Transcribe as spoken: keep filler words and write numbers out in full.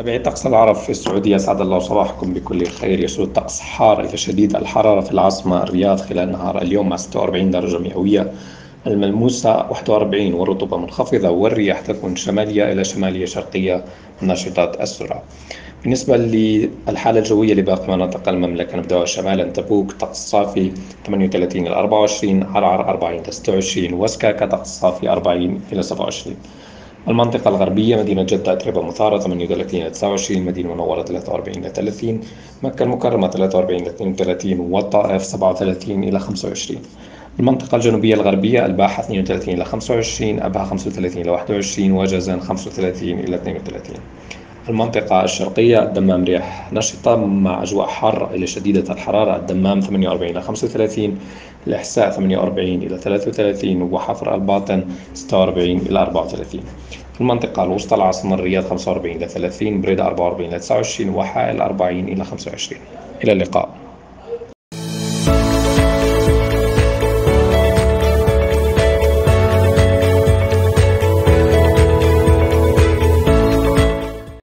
متابعي طقس العرب في السعودية، أسعد الله صباحكم بكل خير. يسود طقس حار إلى شديد الحرارة في العاصمة الرياض خلال نهار اليوم مع ستة وأربعين درجة مئوية الملموسة واحد وأربعين، والرطوبة منخفضة، والرياح تكون شمالية إلى شمالية شرقية ناشطة السرعة. بالنسبة للحالة الجوية لباقي مناطق المملكة، نبدأ شمالا تبوك طقس صافي ثمانية وثلاثين إلى أربعة وعشرين، عرعر أربعين إلى ستة وعشرين، وسكاكا طقس صافي أربعين إلى سبعة وعشرين. المنطقة الغربية مدينة جدة أتربة مثارة ثمانية وثلاثين إلى تسعة وعشرين، مدينة منورة ثلاثة وأربعين إلى ثلاثين، مكة المكرمة ثلاثة وأربعين إلى اثنين وثلاثين، والطائف سبعة وثلاثين إلى خمسة وعشرين. المنطقة الجنوبية الغربية الباحة اثنين وثلاثين إلى خمسة وعشرين، أبها خمسة وثلاثين إلى واحد وعشرين، وجازان خمسة وثلاثين إلى اثنين وثلاثين. المنطقة الشرقية الدمام رياح نشطة مع أجواء حارة إلى شديدة الحرارة، الدمام ثمانية وأربعين إلى خمسة وثلاثين، الإحساء ثمانية وأربعين إلى ثلاثة وثلاثين، وحفر الباطن ستة وأربعين إلى أربعة وثلاثين. في المنطقة الوسطى العاصمة الرياض خمسة وأربعين إلى ثلاثين، بريدة أربعة وأربعين إلى تسعة وعشرين، وحائل أربعين إلى خمسة وعشرين. إلى اللقاء.